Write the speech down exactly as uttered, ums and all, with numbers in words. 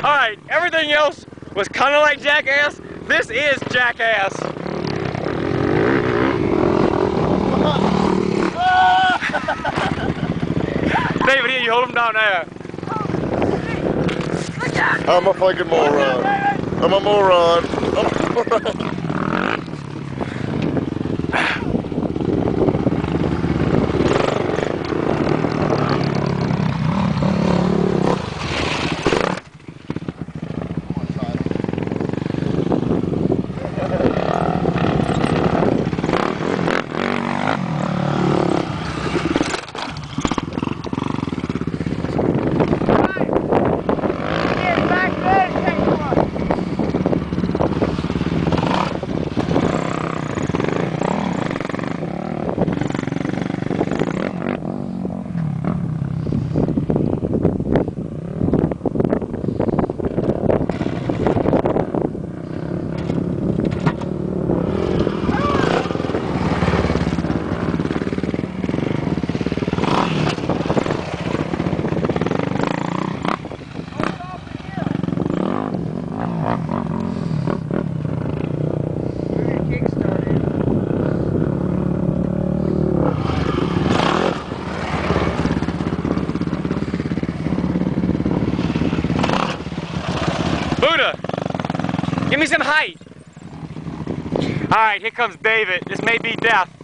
Alright, everything else was kind of like Jackass. This is Jackass. David, here, you hold him down there. I'm a fucking moron. I'm a moron. I'm a moron. Buddha, give me some height. All right, here comes David. This may be death.